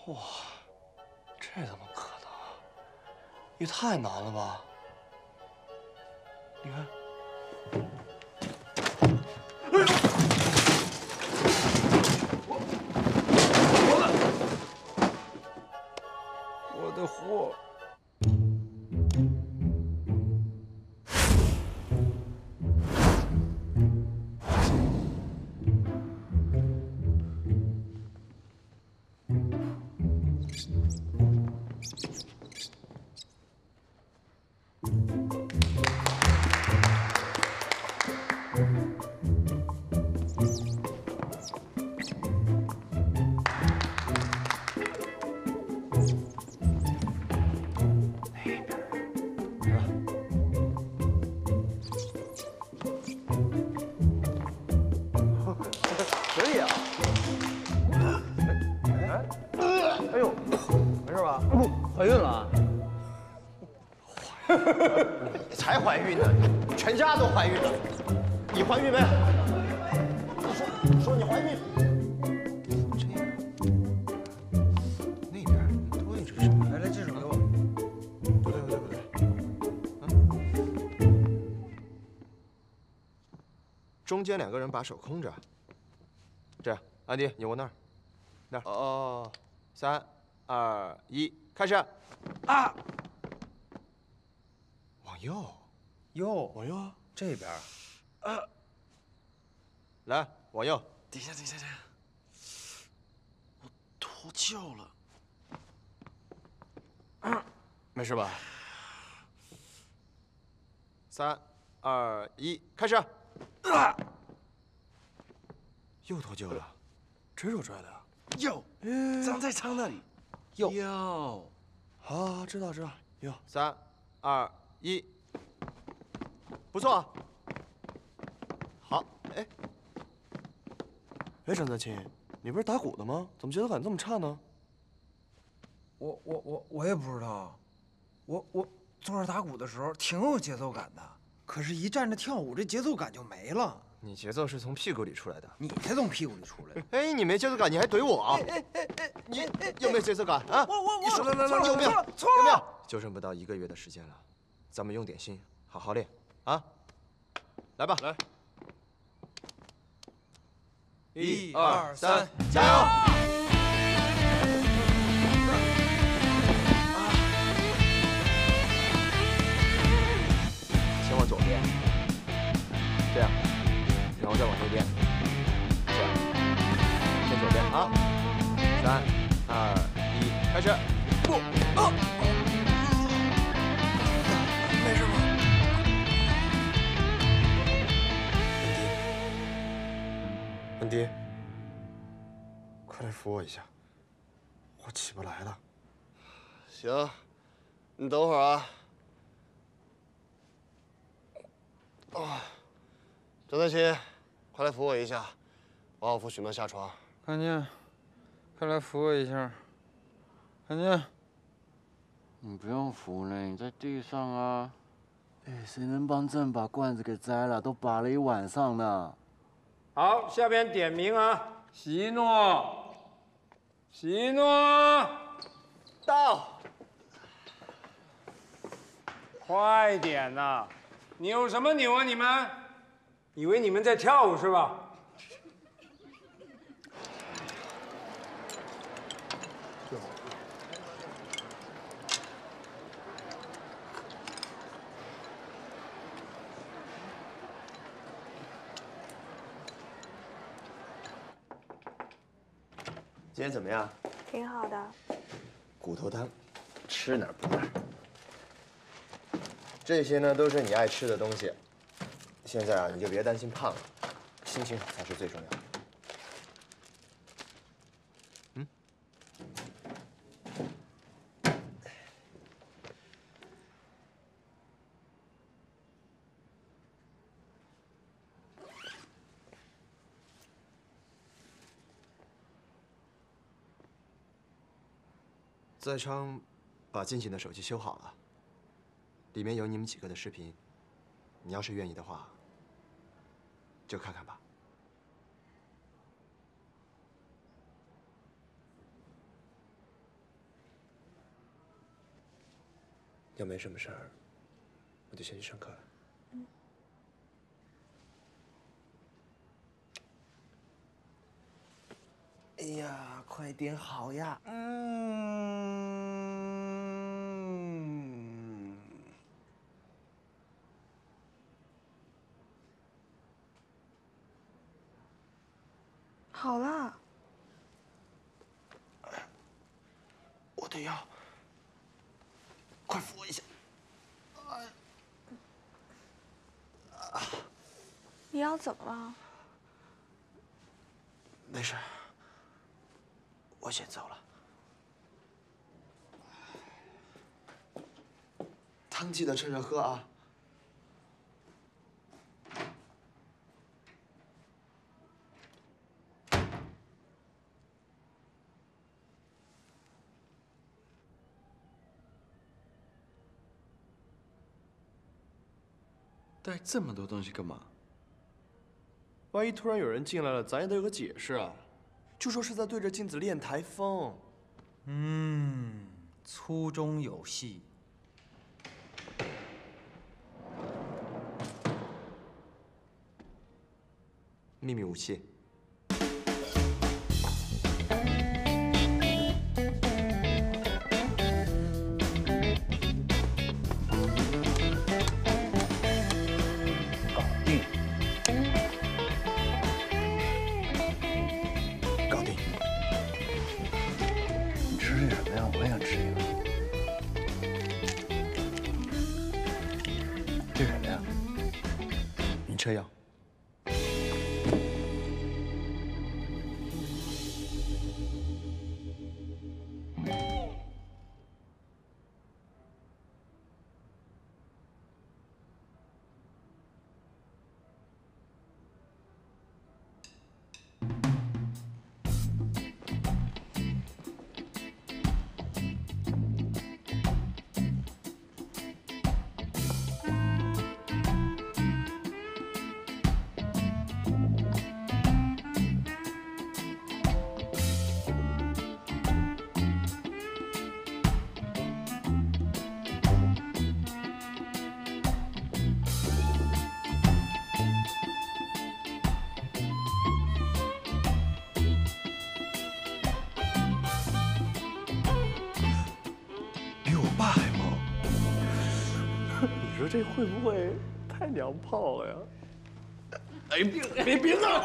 哇，这怎么可能？也太难了吧！你看，哎呦！我的货！ 可以啊！哎呦，没事吧？不，怀孕了？ 你才怀孕呢，全家都怀孕了。你怀孕没？说你怀孕。这样，那边多一只手。 来，这手给我。 不对。中间2个人把手空着。这样，安迪，你握那儿，那儿。哦，3、2、1，开始。 啊！ 往右， 往右， 这边。 来，往右。 等一下，我脱臼了。没事吧 3、2、1，开始。又脱臼了， 这手拽的呀？ 右，长在肠那里。右。 好，知道。右。 3、2、1，不错啊。好， 哎，张泽清，你不是打鼓的吗？怎么节奏感这么差呢？ 我也不知道，我坐着打鼓的时候挺有节奏感的，可是，一站着跳舞，这节奏感就没了。 你节奏是从屁股里出来的， 你才从屁股里出来的。 哎，你没节奏感，你还怼我啊？你有没有节奏感啊？ 我说来，有没有？ 错了， 有没有？就剩不到1个月的时间了，咱们用点心，好好练啊！来吧，来，1、2、3，加油！先往左边，这样，然后再往右边，这样，先左边啊！3、2、1，开始！不， 没事吧？安迪，快来扶我一下，我起不来了。 行，你等会儿啊。张德清，快来扶我一下，帮我扶许梦下床。 看见，快来扶我一下。看见，你不用扶了，你在地上啊。哎，谁能帮朕把罐子给摘了？都拔了一晚上呢。好，下边点名啊，喜诺，喜诺， 到。 快点呐！扭什么扭啊你们？以为你们在跳舞是吧？ 今天怎么样？ 挺好的。 骨头汤，吃哪儿补哪儿。这些呢都是你爱吃的东西。现在啊，你就别担心胖了，心情好才是最重要的。在昌把静静的手机修好了，里面有你们几个的视频，你要是愿意的话，就看看吧。 要没什么事儿，我就先去上课了。 哎呀，快点好呀！ 好了。 我的腰，快扶我一下！ 你腰怎么了？ 没事，我先走了。汤记得趁热喝啊！ 带这么多东西干嘛？万一突然有人进来了，咱也得有个解释啊！就说是在对着镜子练台风。 粗中有细。 秘密武器。 这样。你说这会不会太娘炮了呀？哎，别闹！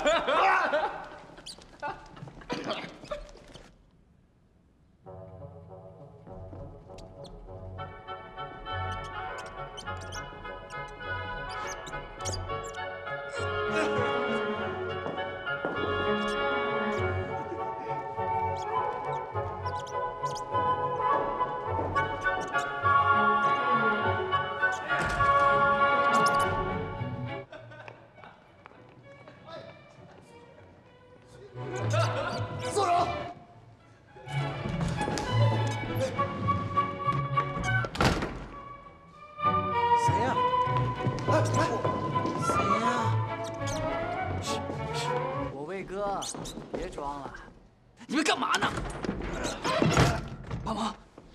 别装了，你们干嘛呢？帮忙！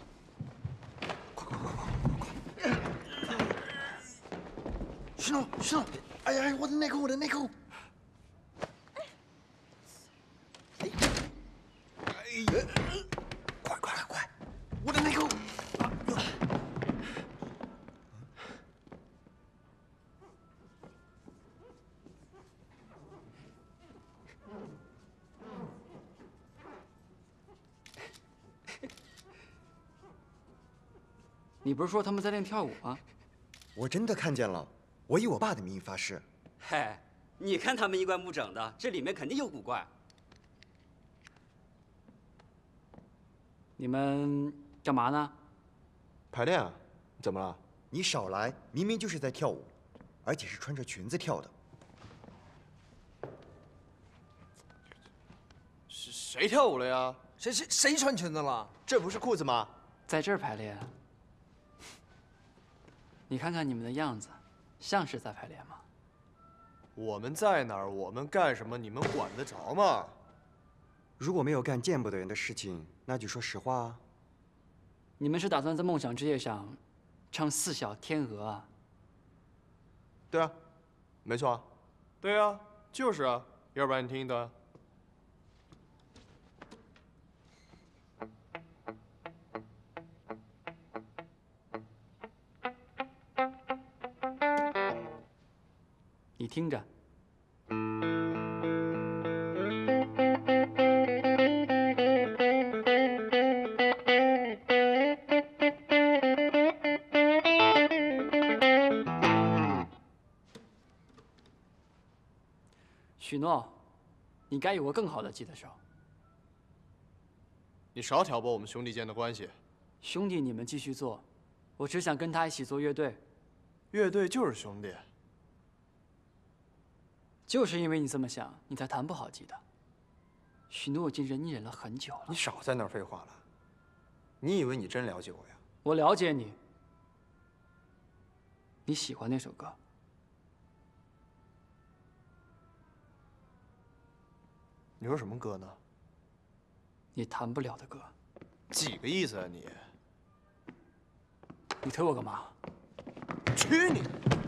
快！徐总，哎呀，我的内裤！快！我的内裤！你不是说他们在练跳舞吗？ 我真的看见了，我以我爸的名义发誓。 嘿，你看他们衣冠不整的，这里面肯定有古怪。 你们干嘛呢？ 排练啊？怎么了？ 你少来，明明就是在跳舞，而且是穿着裙子跳的。 谁跳舞了呀？ 谁穿裙子了？ 这不是裤子吗？ 在这儿排练。你看看你们的样子，像是在排练吗？ 我们在哪儿，我们干什么，你们管得着吗？ 如果没有干见不得人的事情，那就说实话啊。 你们是打算在梦想之夜上唱《四小天鹅》啊？ 对啊，没错啊。 对啊，就是啊，要不然你听一段。 你听着。 许诺，你该有个更好的吉他手。 你少挑拨我们兄弟间的关系。 兄弟，你们继续做，我只想跟他一起做乐队。 乐队就是兄弟。 就是因为你这么想，你才弹不好吉他。许诺，我已经忍你忍了很久了。 你少在那儿废话了。你以为你真了解我呀？ 我了解你。你喜欢那首歌。 你说什么歌呢？ 你弹不了的歌。 几个意思啊你？ 你推我干嘛？ 去你！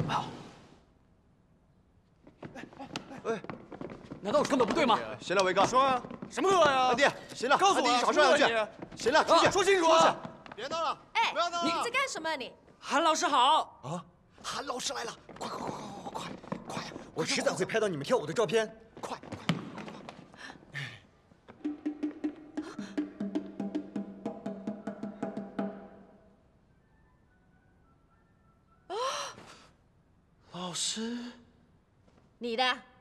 喂， 难道我说的不对吗？ 行了，伟哥， 说啊，什么歌呀？ 安迪，行了， 告诉我安迪少说两句。行了，出去， 说清楚啊！ 别闹了， 哎， 不要闹了！ 你在干什么你？ 韩老师好。 啊，韩老师来了！快！我迟早会拍到你们跳舞的照片。快！ 老师， 你的。